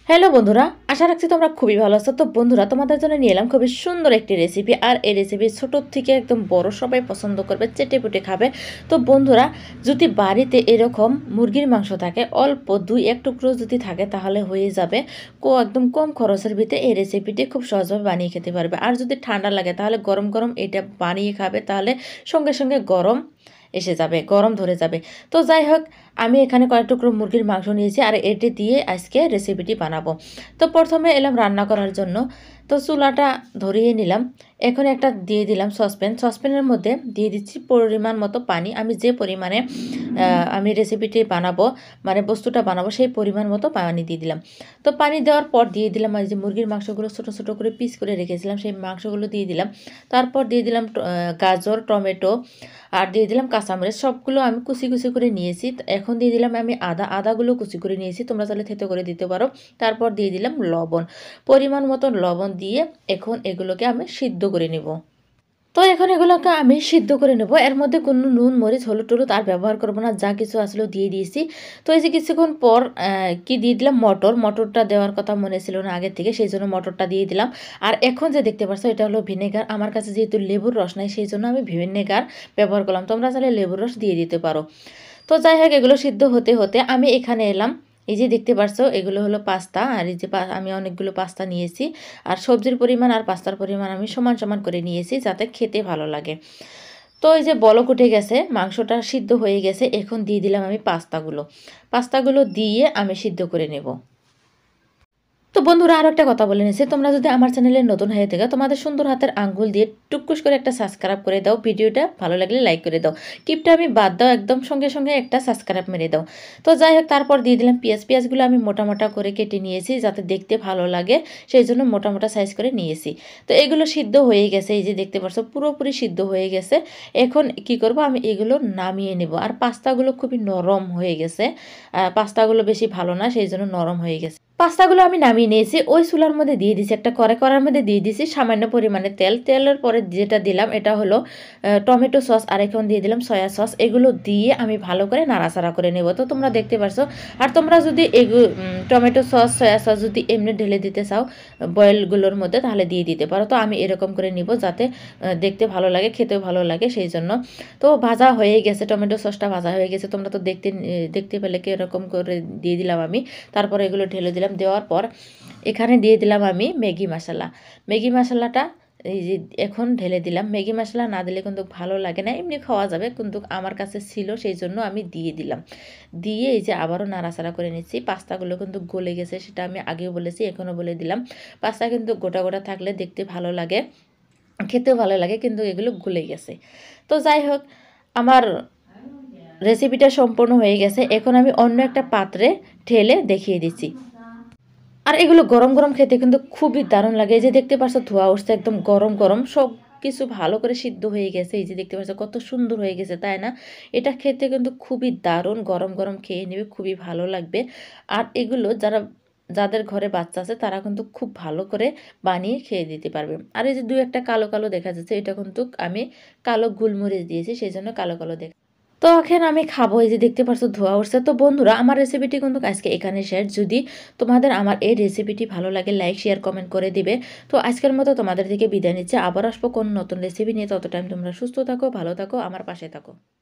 Hello বন্ধুরা, আশা রাখছি তোমরা খুবই ভালো আছো। তো বন্ধুরা, তোমাদের জন্য নিয়ে এলাম খুবই সুন্দর একটি রেসিপি। আর এই রেসিপি ছোট থেকে একদম বড় সবাই পছন্দ করবে, চেটেপুটে খাবে। তো বন্ধুরা, যদি বাড়িতে এরকম মুরগির মাংস থাকে, অল্প 2-1 টুকরো যদি থাকে তাহলে হয়ে যাবে। একদম কম খরচের ভিতরে এই রেসিপিটি খুব সহজভাবে বানিয়ে খেতে পারবে। আর যদি ঠান্ডা লাগে তাহলে গরম গরম এটা বানিয়ে খাবে, তাহলে সঙ্গে সঙ্গে গরম এসে যাবে, গরম ধরে যাবে। তো যাই হোক, আমি এখানে কয়েক টুকরো মুরগির মাংস নিয়েছি আর এটি দিয়ে আজকে রেসিপিটি বানাবো। তো প্রথমে এলাম রান্না করার জন্য। তো চুলাটা ধরিয়ে নিলাম। এখন একটা দিয়ে দিলাম সসপ্যানের মধ্যে দিয়ে দিচ্ছি পরিমাণ মতো পানি। আমি যে পরিমাণে আমি রেসিপিটি বানাবো, মানে বস্তুটা বানাবো, সেই পরিমাণ মতো পানি দিয়ে দিলাম। তো পানি দেওয়ার পর দিয়ে দিলাম এই যে মুরগির মাংসগুলো ছোটো ছোটো করে পিস করে রেখেছিলাম, সেই মাংসগুলো দিয়ে দিলাম। তারপর দিয়ে দিলাম গাজর, টমেটো, আর দিয়ে দিলাম কাঁচামরিচ। সবগুলো আমি কুচি কুচি করে নিয়েছি। এখন দিয়ে দিলাম আমি আদাগুলো কুচি করে নিয়েছি, তোমরা চাইলে থেতো করে দিতে পারো। তারপর দিয়ে দিলাম লবণ, পরিমাণ মতো লবণ দিয়ে এখন এগুলোকে আমি সিদ্ধ করে নেব। তো এখন এগুলোকে আমি সিদ্ধ করে নেব। এর মধ্যে কোনো নুন, মরিচ, হলুদ টলুদ আর ব্যবহার করবো না, যা কিছু আসলেও দিয়ে দিয়েছি। তো এই যে কিছুক্ষণ পর কি দিয়ে দিলাম, মটরটা দেওয়ার কথা মনে ছিল না আগে থেকে, সেই জন্য মটরটা দিয়ে দিলাম। আর এখন যে দেখতে পাচ্ছ এটা হলো ভিনেগার। আমার কাছে যেহেতু লেবুর রস নাই, সেই জন্য আমি ভিনেগার ব্যবহার করলাম, তোমরা চাইলে লেবুর রস দিয়ে দিতে পারো। তো যাই হোক, এগুলো সিদ্ধ হতে হতে আমি এখানে এলাম। এই যে দেখতে পাচ্ছ এগুলো হলো পাস্তা, আর এই যে আমি অনেকগুলো পাস্তা নিয়েছি। আর সবজির পরিমাণ আর পাস্তার পরিমাণ আমি সমান সমান করে নিয়েছি, যাতে খেতে ভালো লাগে। তো এই যে বলক উঠে গেছে, মাংসটা সিদ্ধ হয়ে গেছে। এখন দিয়ে দিলাম আমি পাস্তাগুলো দিয়ে আমি সিদ্ধ করে নেব। তো বন্ধুরা, আরও একটা কথা বলে নিয়েছি, তোমরা যদি আমার চ্যানেলে নতুন হয়ে থাকো, তোমাদের সুন্দর হাতের আঙ্গুল দিয়ে টুকুস করে একটা সাবস্ক্রাইব করে দাও, ভিডিওটা ভালো লাগলে লাইক করে দাও, কিপটা আমি বাদ দাও, একদম সঙ্গে সঙ্গে একটা সাবস্ক্রাইব মেরে দাও। তো যাই হোক, তারপর দিয়ে দিলাম পেঁয়াজগুলো আমি মোটা মোটা করে কেটে নিয়েছি, যাতে দেখতে ভালো লাগে, সেই জন্য মোটা মোটা সাইজ করে নিয়েছি। তো এগুলো সিদ্ধ হয়ে গেছে, এই যে দেখতে পাচ্ছ পুরোপুরি সিদ্ধ হয়ে গেছে। এখন কি করব, আমি এগুলো নামিয়ে নেব। আর পাস্তাগুলো খুবই নরম হয়ে গেছে, পাস্তাগুলো বেশি ভালো না, সেই জন্য নরম হয়ে গেছে। পাস্তাগুলো আমি নামিয়ে নিয়েছি, ওই চুলার মধ্যে দিয়ে দিয়েছি, একটা কড়ার মধ্যে দিয়ে দিয়েছি সামান্য পরিমাণে তেলের পরে যেটা দিলাম এটা হলো টমেটো সস, আর এখন দিয়ে দিলাম সয়া সস। এগুলো দিয়ে আমি ভালো করে নাড়াচাড়া করে নেব। তো তোমরা দেখতে পারছো। আর তোমরা যদি টমেটো সস, সয়া সস যদি এমনি ঢেলে দিতে চাও বয়েলগুলোর মধ্যে, তাহলে দিয়ে দিতে পারো। তো আমি এরকম করে নিব, যাতে দেখতে ভালো লাগে, খেতেও ভালো লাগে, সেই জন্য। তো ভাজা হয়ে গেছে, টমেটো সসটা ভাজা হয়ে গেছে, তোমরা তো দেখতে পেলে এরকম করে দিয়ে দিলাম আমি। তারপর এগুলো ঢেলে দিলাম। দেওয়ার পর এখানে দিয়ে দিলাম আমি ম্যাগি মশলাটা এই যে এখন ঢেলে দিলাম। ম্যাগি মশলা না দিলে কিন্তু ভালো লাগে না, এমনি খাওয়া যাবে, কিন্তু আমার কাছে ছিল, সেই জন্য আমি দিয়ে দিলাম। দিয়ে এই যে আবারও নাড়াচাড়া করে নিচ্ছি। পাস্তাগুলো কিন্তু গলে গেছে, সেটা আমি আগেও বলেছি, এখনও বলে দিলাম। পাস্তা কিন্তু গোটা গোটা থাকলে দেখতে ভালো লাগে, খেতেও ভালো লাগে, কিন্তু এগুলো গলে গেছে। তো যাই হোক, আমার রেসিপিটা সম্পূর্ণ হয়ে গেছে। এখন আমি অন্য একটা পাত্রে ঢেলে দেখিয়ে দিচ্ছি। আর এগুলো গরম গরম খেতে কিন্তু খুবই দারুণ লাগে। এই যে দেখতে পাচ্ছ ধোয়া উঠছে, একদম গরম গরম, সব কিছু ভালো করে সিদ্ধ হয়ে গেছে। এই যে দেখতে পাচ্ছ কত সুন্দর হয়ে গেছে, তাই না? এটা খেতে কিন্তু খুবই দারুণ, গরম গরম খেয়ে নেবে, খুবই ভালো লাগবে। আর এগুলো যাদের ঘরে বাচ্চা আছে তারা কিন্তু খুব ভালো করে বানিয়ে খেয়ে দিতে পারবে। আর এই যে 2-1 কালো কালো দেখা যাচ্ছে, এটা কিন্তু আমি কালো গোলমরিচ দিয়েছি, সেই জন্য কালো কালো দেখা। তো এখন আমি খাবো। এই যে দেখতে পাচ্ছ ধোয়া উঠছে। তো বন্ধুরা, আমার রেসিপিটি কিন্তু আজকে এখানে শেষ। যদি তোমাদের আমার এই রেসিপিটি ভালো লাগে, লাইক শেয়ার কমেন্ট করে দিবে। তো আজকের মতো তোমাদের থেকে বিদায় নিচ্ছে, আবার আসবো কোন নতুন রেসিপি নিয়ে। তত টাইম তোমরা সুস্থ থাকো, ভালো থাকো, আমার পাশে থাকো।